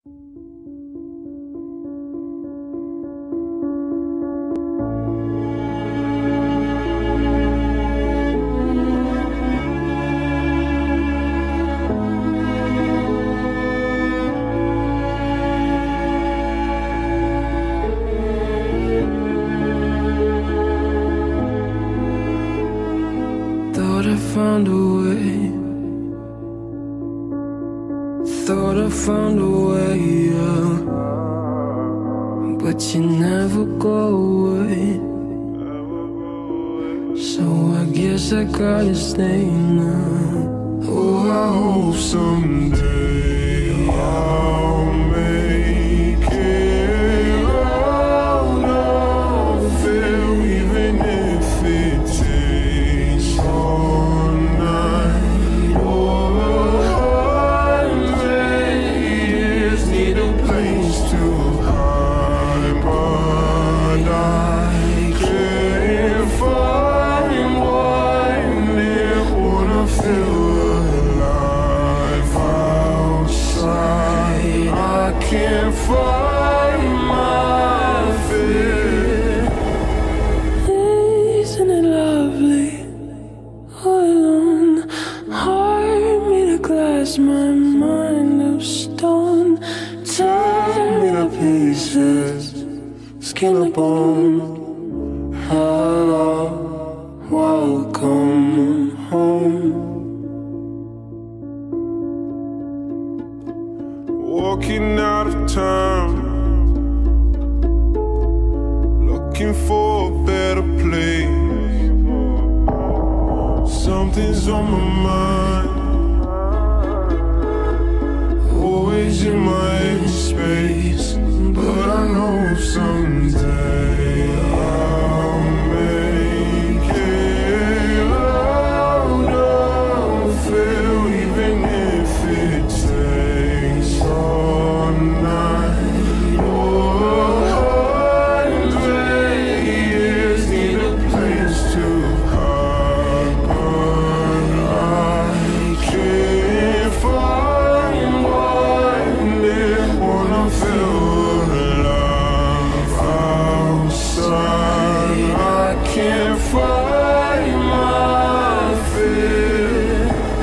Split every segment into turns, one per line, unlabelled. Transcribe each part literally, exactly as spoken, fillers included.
Thought I found a way, thought I found a way, yeah. But you never go away, so I guess I gotta stay now.
Oh, I hope someday I'll make it out of it, even if it takes all night or a hundred years. Need a place to hide, but I can't find one near. Wanna feel alive outside. I can't find my fear.
Isn't it lovely? All alone, heart made of glass, my mind of stone. Tear me to pieces, skin and bone. Hello, welcome home.
Walking out of town, looking for a better place. Something's on my mind, always in my empty space. But I know someday I'll make it out of it, even if it takes all night or a hundred years. Need a place to hide, but I can't find one near. Wanna feel alive outside. I can't find my fear.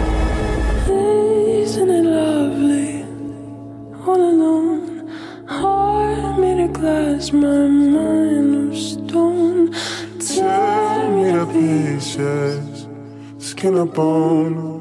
Isn't it lovely? All alone, heart made of glass, my mind of stone.
Tear me to pieces, skin and bone.